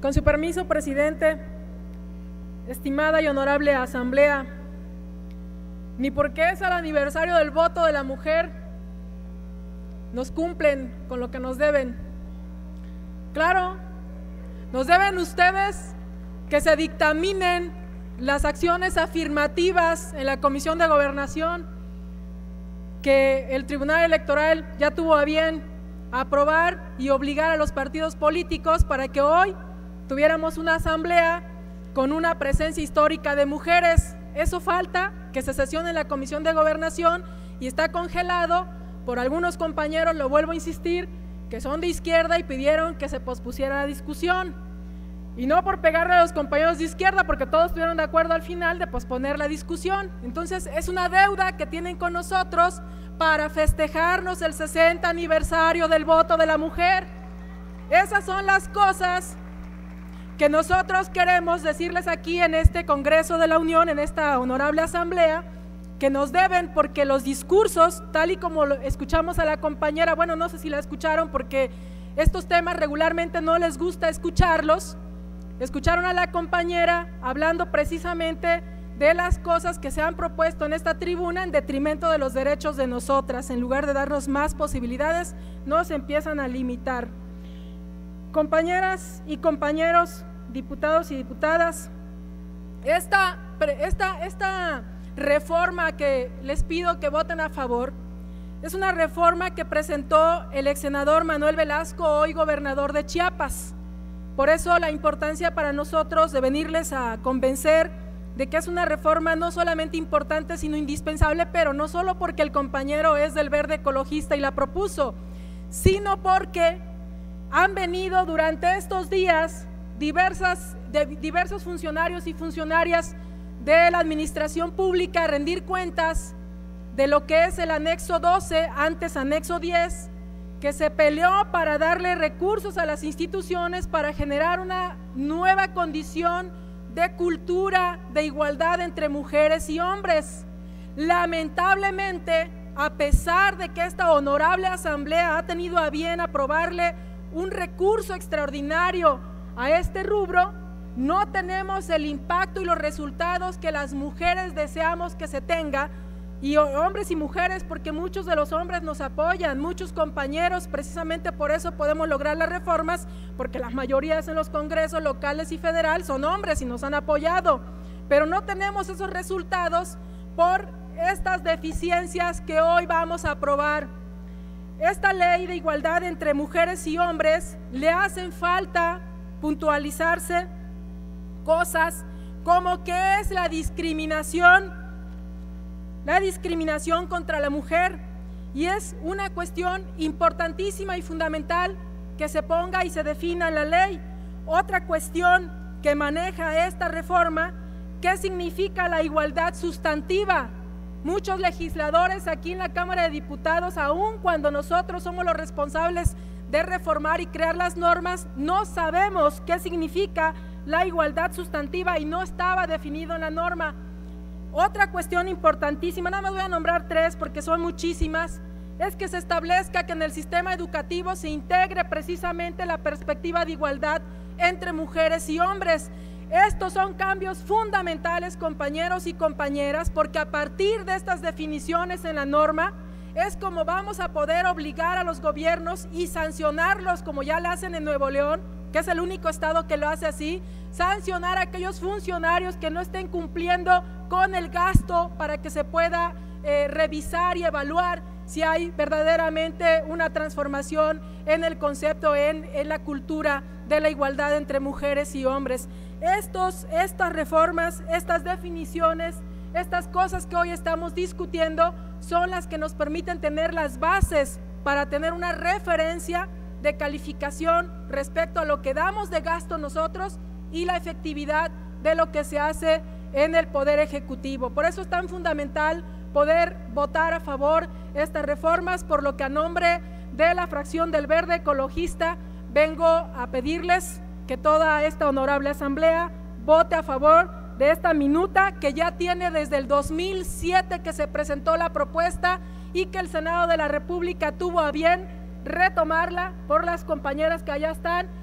Con su permiso, presidente, estimada y honorable asamblea, ni porque es el aniversario del voto de la mujer, nos cumplen con lo que nos deben. Claro, nos deben ustedes que se dictaminen las acciones afirmativas en la Comisión de Gobernación que el Tribunal Electoral ya tuvo a bien aprobar y obligar a los partidos políticos para que hoy tuviéramos una asamblea con una presencia histórica de mujeres. Eso falta, que se sesione en la Comisión de Gobernación, y está congelado por algunos compañeros, lo vuelvo a insistir, que son de izquierda y pidieron que se pospusiera la discusión. Y no por pegarle a los compañeros de izquierda, porque todos estuvieron de acuerdo al final de posponer la discusión. Entonces es una deuda que tienen con nosotros para festejarnos el 60 aniversario del voto de la mujer. Esas son las cosas que nosotros queremos decirles aquí en este Congreso de la Unión, en esta honorable asamblea, que nos deben, porque los discursos, tal y como lo escuchamos a la compañera, bueno, no sé si la escucharon porque estos temas regularmente no les gusta escucharlos, escucharon a la compañera hablando precisamente de las cosas que se han propuesto en esta tribuna en detrimento de los derechos de nosotras. En lugar de darnos más posibilidades, nos empiezan a limitar. Compañeras y compañeros, diputados y diputadas, esta reforma que les pido que voten a favor es una reforma que presentó el ex senador Manuel Velasco, hoy gobernador de Chiapas. Por eso la importancia para nosotros de venirles a convencer de que es una reforma no solamente importante sino indispensable, pero no solo porque el compañero es del Verde Ecologista y la propuso, sino porque han venido durante estos días diversos funcionarios y funcionarias de la administración pública a rendir cuentas de lo que es el anexo 12, antes anexo 10, que se peleó para darle recursos a las instituciones para generar una nueva condición de cultura de igualdad entre mujeres y hombres. Lamentablemente, a pesar de que esta honorable asamblea ha tenido a bien aprobarle un recurso extraordinario a este rubro, no tenemos el impacto y los resultados que las mujeres deseamos que se tenga, y hombres y mujeres, porque muchos de los hombres nos apoyan, muchos compañeros, precisamente por eso podemos lograr las reformas, porque las mayorías en los congresos locales y federal son hombres y nos han apoyado, pero no tenemos esos resultados por estas deficiencias que hoy vamos a aprobar. Esta ley de igualdad entre mujeres y hombres le hacen falta puntualizarse cosas como qué es la discriminación contra la mujer, y es una cuestión importantísima y fundamental que se ponga y se defina en la ley. Otra cuestión que maneja esta reforma, ¿qué significa la igualdad sustantiva? Muchos legisladores aquí en la Cámara de Diputados, aun cuando nosotros somos los responsables de reformar y crear las normas, no sabemos qué significa la igualdad sustantiva y no estaba definido en la norma. Otra cuestión importantísima, nada más voy a nombrar tres porque son muchísimas, es que se establezca que en el sistema educativo se integre precisamente la perspectiva de igualdad entre mujeres y hombres. Estos son cambios fundamentales, compañeros y compañeras, porque a partir de estas definiciones en la norma es como vamos a poder obligar a los gobiernos y sancionarlos, como ya lo hacen en Nuevo León, que es el único estado que lo hace así, sancionar a aquellos funcionarios que no estén cumpliendo con el gasto para que se pueda revisar y evaluar si hay verdaderamente una transformación en el concepto, en la cultura de la igualdad entre mujeres y hombres. Estas reformas, estas definiciones, estas cosas que hoy estamos discutiendo son las que nos permiten tener las bases para tener una referencia de calificación respecto a lo que damos de gasto nosotros y la efectividad de lo que se hace en el Poder Ejecutivo. Por eso es tan fundamental poder votar a favor estas reformas, por lo que a nombre de la fracción del Verde Ecologista vengo a pedirles que toda esta honorable asamblea vote a favor de esta minuta que ya tiene desde el 2007 que se presentó la propuesta y que el Senado de la República tuvo a bien retomarla por las compañeras que allá están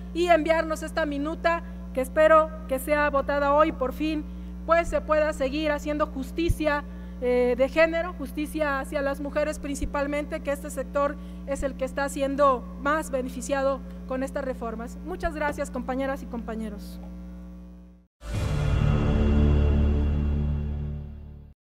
y enviarnos esta minuta que espero que sea votada hoy, por fin pues se pueda seguir haciendo justicia de género, justicia hacia las mujeres principalmente, que este sector es el que está siendo más beneficiado con estas reformas. Muchas gracias, compañeras y compañeros.